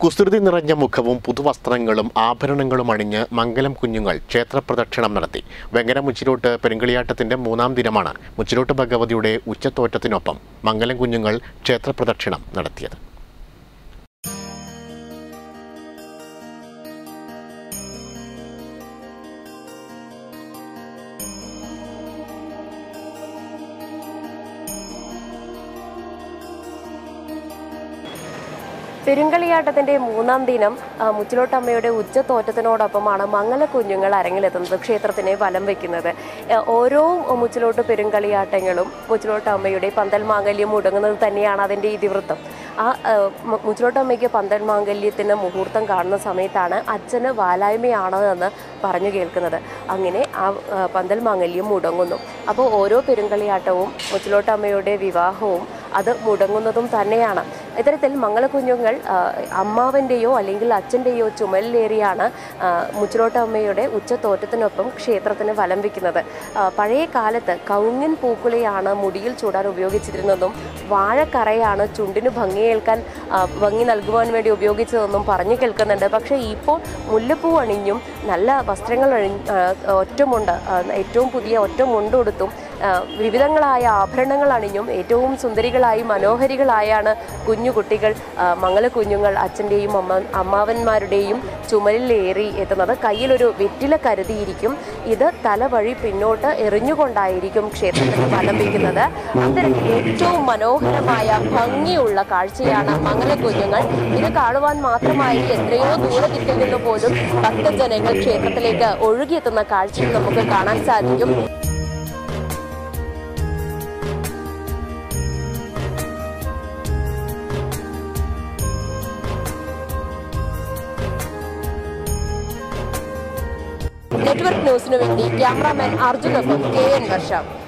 കുസൃതി നിറഞ്ഞ മുഖവും പുതുവസ്ത്രങ്ങളും ആഭരണങ്ങളും അണിഞ്ഞ് മംഗലം കുഞ്ഞുങ്ങൾ ക്ഷേത്രപ്രദക്ഷിണം നടത്തി. വെങ്ങര മുച്ചിലോട്ട് പെരുങ്കളിയാട്ടത്തിന്റെ 3-ാം ദിനമാണ് മുച്ചിലോട്ട് ഭഗവതിയുടെ ഉച്ചത്തോറ്റത്തിനൊപ്പം മംഗലം കുഞ്ഞുങ്ങൾ ക്ഷേത്രപ്രദക്ഷിണം നടത്തിയത്. പെരുങ്കളിയാട്ടത്തിന്റെ 3-ാം ദിനം മുച്ചിലോട്ടമ്മയുടെ ഉച്ചത്തോറ്റത്തിനോടൊപ്പമാണ് മംഗല കുഞ്ഞുങ്ങൾ അരങ്ങിലെത്തുന്നത്, ക്ഷേത്രത്തിനെ വലം വയ്ക്കുന്നത്. ഓരോ മുച്ചിലോട്ട് പെരുങ്കളിയാട്ടങ്ങളും മുച്ചിലോട്ടമ്മയുടെ പന്തൽ മാംഗല്യം മുടങ്ങുന്നത് തന്നെയാണ് അതിൻ്റെ ഇതിവൃത്തം. ആ മുച്ചിലോട്ടമ്മയ്ക്ക് പന്തൽ മാംഗല്യത്തിന് മുഹൂർത്തം കാണുന്ന സമയത്താണ് അച്ഛന് വാലായ്മയാണ് എന്ന് പറഞ്ഞു കേൾക്കുന്നത്. അങ്ങനെ ആ പന്തൽ മാംഗല്യം മുടങ്ങുന്നു. അപ്പോൾ ഓരോ പെരുങ്കളിയാട്ടവും മുച്ചിലോട്ടമ്മയുടെ വിവാഹവും അത് മുടങ്ങുന്നതും തന്നെയാണ്. ഇത്തരത്തിൽ മംഗലക്കുഞ്ഞുങ്ങൾ അമ്മാവൻ്റെയോ അല്ലെങ്കിൽ അച്ഛൻ്റെയോ ചുമലിലേറിയാണ് മുച്ചിലോട്ടമ്മയുടെ ഉച്ചത്തോറ്റത്തിനൊപ്പം ക്ഷേത്രത്തിന് വലം വയ്ക്കുന്നത്. പഴയ കാലത്ത് കൗങ്ങിൻ പൂക്കുലയാണ് മുടിയിൽ ചൂടാൻ ഉപയോഗിച്ചിരുന്നതും വാഴക്കറയാണ് ചുണ്ടിന് ഭംഗി നൽകുവാൻ വേണ്ടി ഉപയോഗിച്ചതെന്നും പറഞ്ഞു കേൾക്കുന്നുണ്ട്. പക്ഷേ ഇപ്പോൾ മുല്ലപ്പൂ അണിഞ്ഞും നല്ല വസ്ത്രങ്ങൾ ഒറ്റമുണ്ട്, ഏറ്റവും പുതിയ ഒറ്റമുണ്ടുടുത്തും വിവിധങ്ങളായ ആഭരണങ്ങൾ അണിഞ്ഞും ഏറ്റവും സുന്ദരികളായി മനോഹരികളായാണ് കുഞ്ഞുകുട്ടികൾ മംഗലക്കുഞ്ഞുങ്ങൾ അച്ഛൻ്റെയും അമ്മാവന്മാരുടെയും ചുമലിലേറി എത്തുന്നത്. കയ്യിലൊരു വെറ്റില കരുതിയിരിക്കും. ഇത് തലവഴി പിന്നോട്ട് എറിഞ്ഞുകൊണ്ടായിരിക്കും ക്ഷേത്രത്തിൽ വലം വയ്ക്കുന്നത്. അത്തരത്തിൽ ഏറ്റവും മനോഹരമായ ഭംഗിയുള്ള കാഴ്ചയാണ് മംഗലക്കുഞ്ഞുങ്ങൾ. ഇത് കാണുവാൻ മാത്രമായി എത്രയോ ദൂരത്തിൽ നിന്ന് പോലും ഭക്തജനങ്ങൾ ക്ഷേത്രത്തിലേക്ക് ഒഴുകിയെത്തുന്ന കാഴ്ചയും നമുക്ക് കാണാൻ സാധിക്കും. നെറ്റ്വർക്ക് ന്യൂസിനു വേണ്ടി ക്യാമറാമാൻ അർജുനൊപ്പം KN വർഷ.